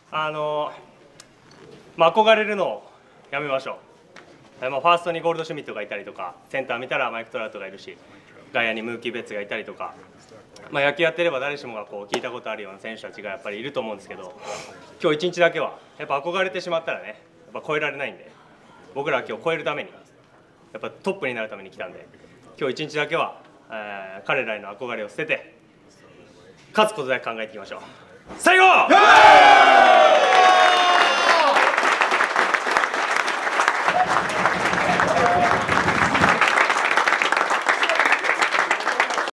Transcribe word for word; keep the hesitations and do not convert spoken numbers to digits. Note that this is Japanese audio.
あのまあ、憧れるのをやめましょう。まあ、ファーストにゴールドシュミットがいたりとか、センター見たらマイク・トラウトがいるし、外野にムーキー・ベッツがいたりとか、まあ、野球やってれば誰しもがこう聞いたことあるような選手たちがやっぱりいると思うんですけど、今日一日だけはやっぱ憧れてしまったらね、やっぱ超えられないんで、僕らは今日超えるためにやっぱトップになるために来たんで、今日一日だけは、えー、彼らへの憧れを捨てて勝つことだけ考えていきましょう。最後